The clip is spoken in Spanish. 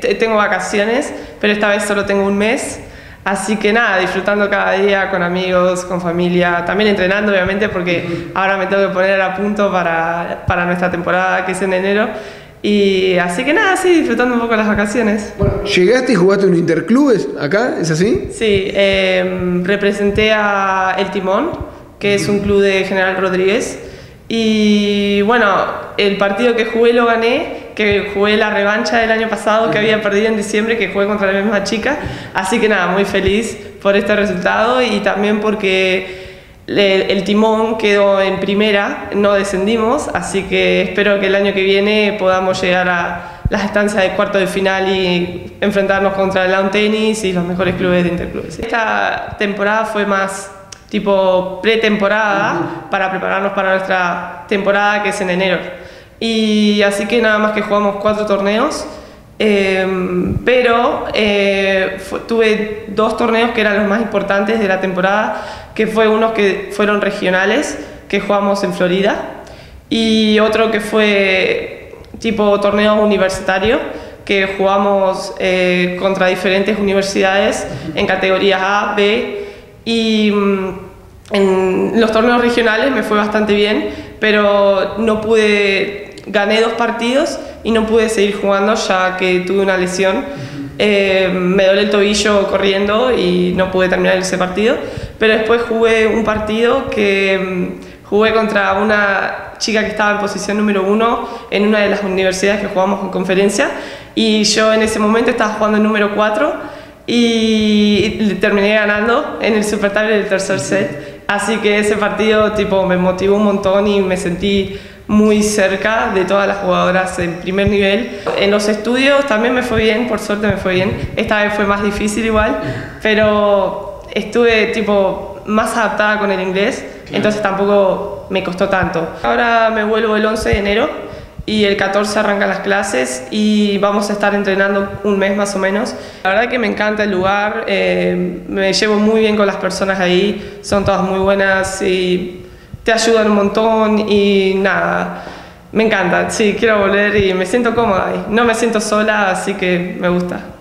tengo vacaciones, pero esta vez solo tengo un mes. Así que nada, disfrutando cada día con amigos, con familia, también entrenando obviamente porque ahora me tengo que poner a punto para nuestra temporada que es en enero. Y así que nada, sí, disfrutando un poco las vacaciones. Bueno, llegaste y jugaste en Interclubes acá, ¿es así? Sí, representé a El Timón, que es un club de General Rodríguez. Y bueno, el partido que jugué lo gané, que jugué la revancha del año pasado que había perdido en diciembre, que jugué contra la misma chica. Así que nada, muy feliz por este resultado y también porque el Timón quedó en primera, no descendimos, así que espero que el año que viene podamos llegar a las estancias de cuarto de final y enfrentarnos contra el Lawn Tennis y los mejores clubes de Interclubes. Esta temporada fue más tipo pretemporada para prepararnos para nuestra temporada que es en enero. Y así que nada más que jugamos 4 torneos, pero tuve 2 torneos que eran los más importantes de la temporada, que fue unos que fueron regionales, que jugamos en Florida, y otro que fue tipo torneo universitario, que jugamos contra diferentes universidades en categorías A, B, y en los torneos regionales me fue bastante bien, pero no pude, gané 2 partidos y no pude seguir jugando ya que tuve una lesión. Me doblé el tobillo corriendo y no pude terminar ese partido, pero después jugué un partido que jugué contra una chica que estaba en posición número 1 en una de las universidades que jugamos en conferencia, y yo en ese momento estaba jugando el número 4 y terminé ganando en el super tie del tercer set. Así que ese partido tipo me motivó un montón y me sentí muy cerca de todas las jugadoras en primer nivel. En los estudios también me fue bien, por suerte me fue bien. Esta vez fue más difícil igual, pero estuve tipo más adaptada con el inglés, entonces tampoco me costó tanto. Ahora me vuelvo el 11 de enero y el 14 arrancan las clases y vamos a estar entrenando un mes más o menos. La verdad que me encanta el lugar, me llevo muy bien con las personas ahí, son todas muy buenas y te ayudan un montón y nada, me encanta, sí, quiero volver y me siento cómoda ahí. No me siento sola, así que me gusta.